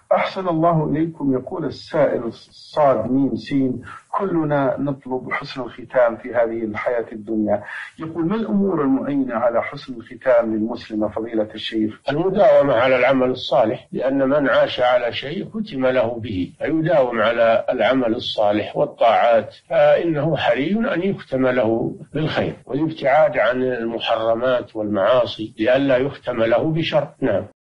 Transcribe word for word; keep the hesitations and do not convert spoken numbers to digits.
أحسن الله إليكم. يقول السائل الصاد ميم سين: كلنا نطلب حسن الختام في هذه الحياة الدنيا. يقول: ما الأمور المعينة على حسن الختام للمسلم فضيلة الشيخ؟ المداومة على العمل الصالح، لأن من عاش على شيء ختم له به، فيداوم على العمل الصالح والطاعات، فإنه حري أن يختم له بالخير، والابتعاد عن المحرمات والمعاصي لئلا يختم له بشر. نعم.